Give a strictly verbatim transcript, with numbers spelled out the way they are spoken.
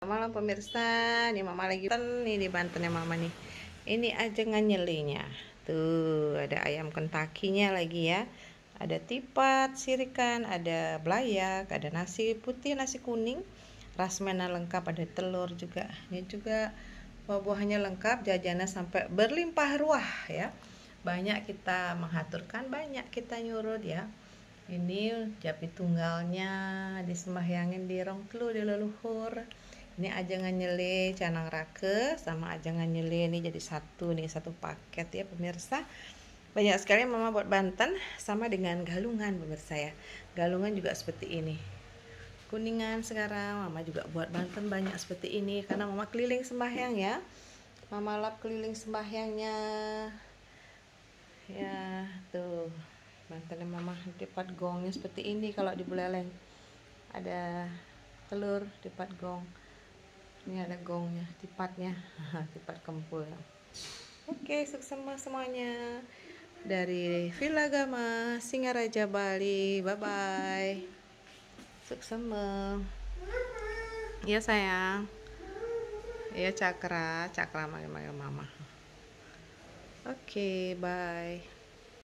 Malam pemirsa, nih mama lagi nih di Banten ya mama nih. Ini ajengan nyelinya. Tuh, ada ayam kentakinya lagi ya. Ada tipat, sirikan, ada belayak, ada nasi putih, nasi kuning, rasmena lengkap, ada telur juga. Ini juga buah-buahnya lengkap, jajannya sampai berlimpah ruah ya. Banyak kita menghaturkan, banyak kita nyurut ya. Ini japi tunggalnya disembahyangin di rong telu di leluhur. Ini ajangan nyele canang rake sama ajangan nyele ini jadi satu nih, satu paket ya pemirsa. Banyak sekali mama buat Banten sama dengan galungan pemirsa ya. Galungan juga seperti ini. Kuningan sekarang mama juga buat Banten banyak seperti ini karena mama keliling sembahyang ya. Mama lap keliling sembahyangnya. Ya, tuh. Banten mama dipat gongnya seperti ini kalau di Buleleng. Ada telur dipat gong. Ini ada gongnya, tipatnya, tipat kempul. Oke, sukses semuanya dari Villa Gama, Singaraja, Bali. Bye bye. Sukses. Iya sayang. Iya Cakra, Cakra manggil-manggil mama. Oke, bye.